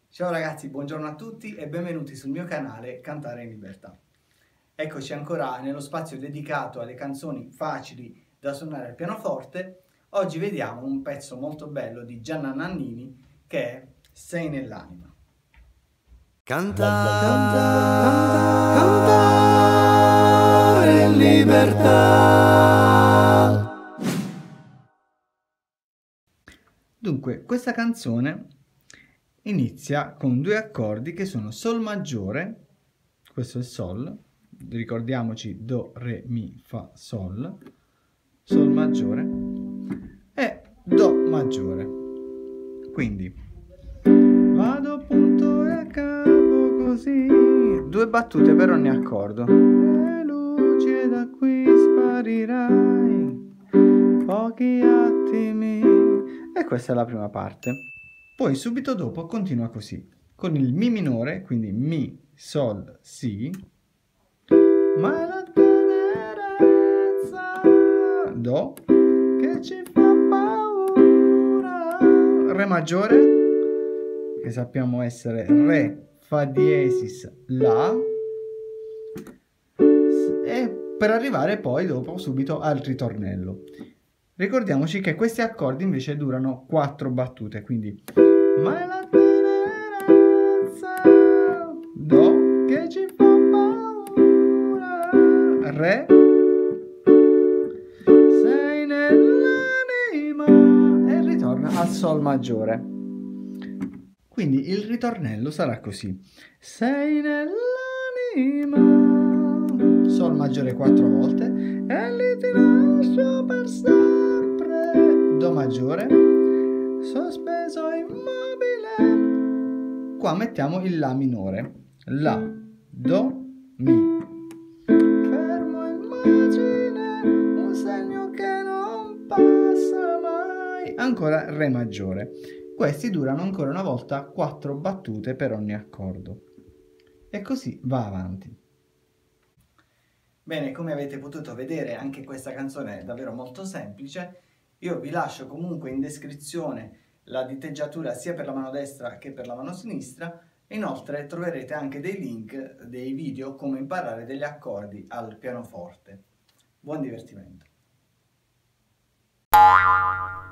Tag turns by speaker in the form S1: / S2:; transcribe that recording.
S1: Ciao ragazzi, buongiorno a tutti e benvenuti sul mio canale Cantare in Libertà. Eccoci ancora nello spazio dedicato alle canzoni facili da suonare al pianoforte. Oggi vediamo un pezzo molto bello di Gianna Nannini che è Sei nell'anima.
S2: Cantare in libertà.
S1: Dunque, questa canzone inizia con due accordi che sono Sol maggiore, questo è il Sol, ricordiamoci Do, Re, Mi, Fa, Sol, Sol maggiore e Do maggiore. Quindi vado punto e a capo così, due battute per ogni accordo. E luce da qui sparirai, pochi attimi. E questa è la prima parte. Poi subito dopo continua così, con il Mi minore, quindi Mi, Sol, Si, ma è la tenerezza, Do, che ci fa paura, Re maggiore, che sappiamo essere Re, Fa diesis, La, e per arrivare poi dopo subito al ritornello. Ricordiamoci che questi accordi invece durano 4 battute, quindi ma è la tenerezza, Do, che ci fa paura, Re, sei nell'anima, e ritorna al Sol maggiore. Quindi il ritornello sarà così: sei nell'anima, Sol maggiore 4 volte, e lì ti lascio per sempre, Do maggiore, sospeso immobile. Qua mettiamo il La minore, La, Do, Mi. Fermo immagine, un segno che non passa mai. Ancora Re maggiore. Questi durano ancora una volta 4 battute per ogni accordo. E così va avanti. Bene, come avete potuto vedere, anche questa canzone è davvero molto semplice. Io vi lascio comunque in descrizione la diteggiatura sia per la mano destra che per la mano sinistra. Inoltre troverete anche dei link, dei video come imparare degli accordi al pianoforte. Buon divertimento!